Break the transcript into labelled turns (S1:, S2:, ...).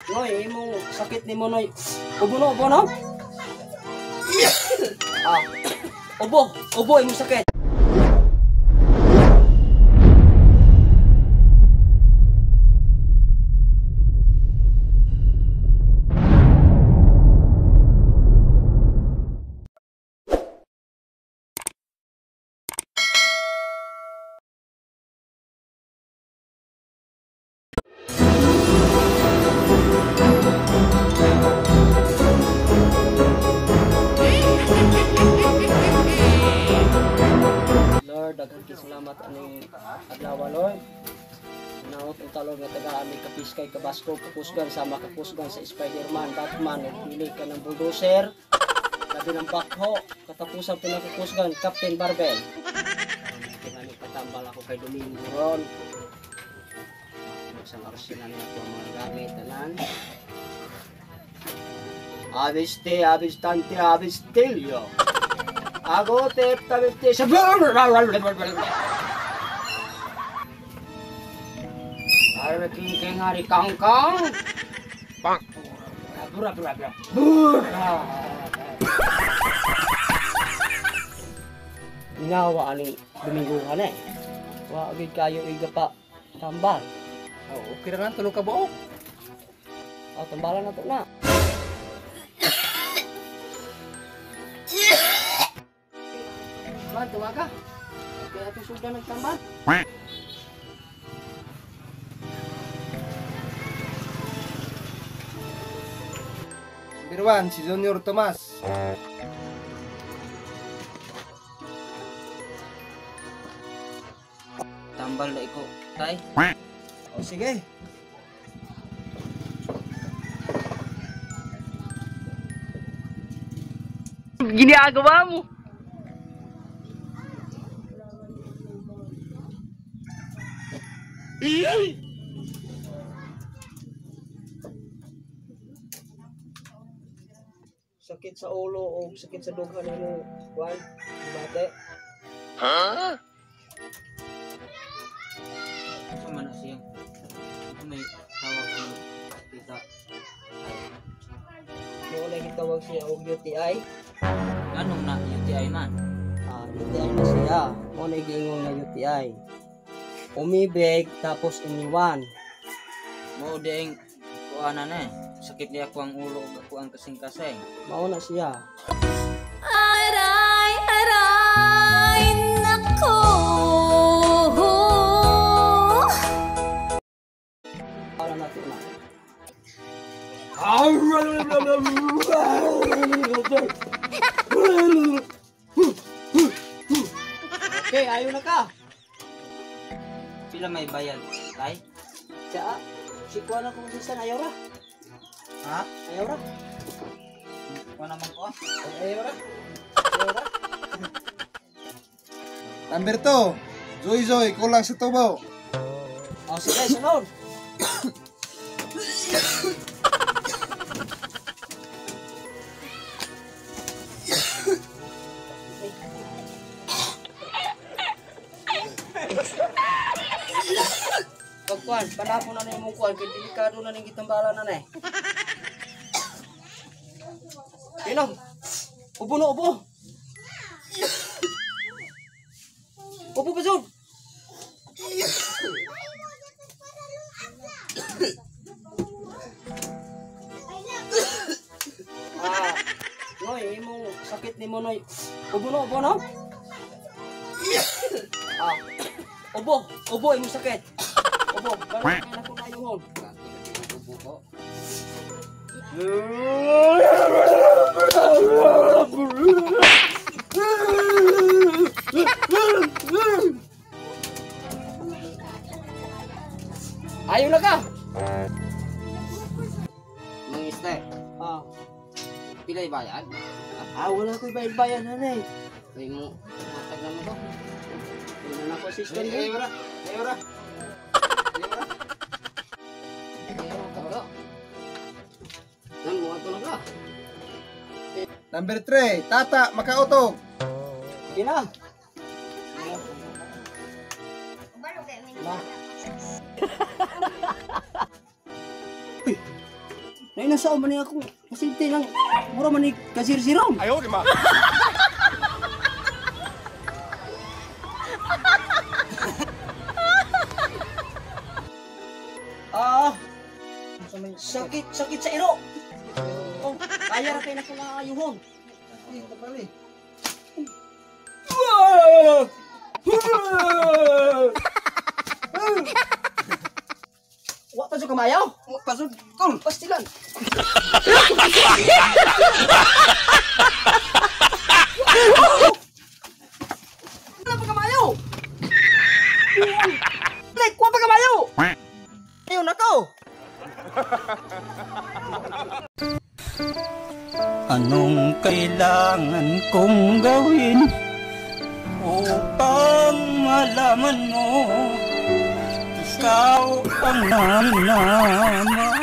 S1: Noy, imong sakit nimo noy. Ubo no, ubo no? Ubo imong sakit. Daghan kay salamat aning adlaw Lord. Naot ang talog nga taga-amig kapiskay kabasko kapusgan sama kapusgan sa Spider-Man, Batman, pili ka ng bulldozer, labi ng bakho, katapusan po ng kapusgan, Captain Barbell. Kinani katambal ako kay Domingo ron. Sa arsenal na po mga gamit tanan. Avistante, avistilio. Agote, tabiste, sa king hari kangkang. Bang. Bura. Inawa aning Dominguhan eh. Wa gid kayo iga pa tambal.
S2: Oh, okay ra nga tulog ka buok.
S1: Tambalan na to na. Tumaga. Kaya ito sudah nagtambal.
S2: Birwan, si Junior Tomas.
S1: Tambal na iko, tay.
S2: O sige.
S1: Ginagawa mo. Sakit sa ulo o sakit sa dughan mo, Juan? Bate? Ha? Ano man na siya? May tawag ko kita. Mo lagi tawag siya og UTI. Anong na UTI man? UTI na siya. Mo lagi ingon na UTI. Umibig tapos iniwan. Mo ding kuana na sakit niya ko ang ulo ug ako ang kasing-kasing. Mao na siya. Aray nako. Para na tuna. Okay, ayo na ka. Pila may bayad, tay? Siya, sikuha na kung sisan, ayaw ra. Ha? Ayaw ra? Kuha naman ko. Ayaw ra? Ayaw ra?
S2: Number 2, Zoy, kulang sa tubo.
S1: O, sige, sunod. Pagkuhan, panapon na na yung kuhan, kaya delikado na ng gitambalan na na eh. Inom! Ubo na, ubo! Ubo pa dyan! Noy, imong sakit ni mo, Noy. Ubo na, ubo na? Ubo imong sakit. Obo, parang kailan ko na yung ubo ko. Ayaw na ka! Mangiste. Pilay bayan? Wala ko bayad-bayan na eh. Ay mo, matag naman ko. Hindi na ako assistant. Ayaw ra.
S2: Number 3, Tata, makautog.
S1: Gina. Nainasao man niya ako. Masinti lang. Mura man ni kasir-sirom.
S3: Ayaw, di ma.
S1: Ah, sakit sa iro. Oh, kaya ra kay na ko ayuhon. Wa pa sa kamayaw.
S2: Pasod, kol.
S1: Pastilan. Wala pa kamayaw. Like, wa pa kamayaw. Ayun ako.
S4: Anong kailangan kong gawin upang malaman mo ikaw ang nanama?